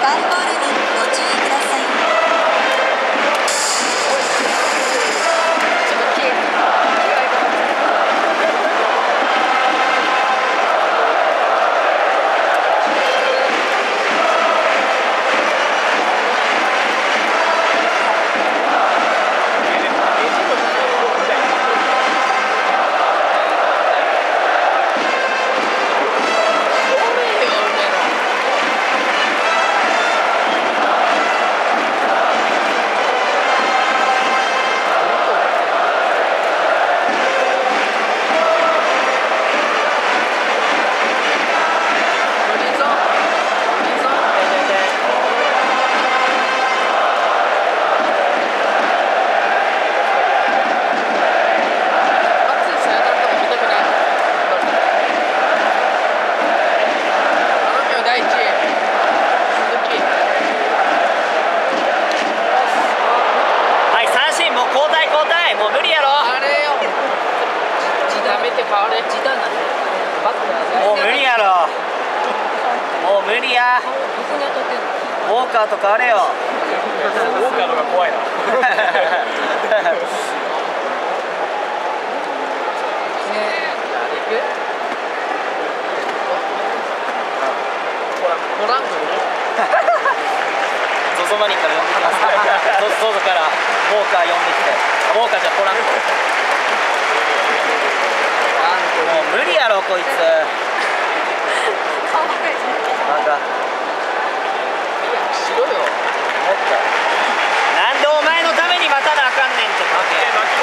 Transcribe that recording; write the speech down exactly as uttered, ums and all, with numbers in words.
マンホールにご注意ください。 もう無理やろ。 あれよ。やめて変われ。時短なんで。 もう無理やろ。もう無理や。ウォーカーとかあれよ。 ウォーカーのが怖いな。 ねえ、じゃああれ行く？ほら、トランクル。 ゾゾマニから呼んできます。ゾゾゾからウォーカー呼んできて。ウォーカーじゃポランコ。もう無理やろこいつ。 顔ばっかりじゃん。 なんか。 しろよ。 なんでお前のために待たなあかんねんって。 負け負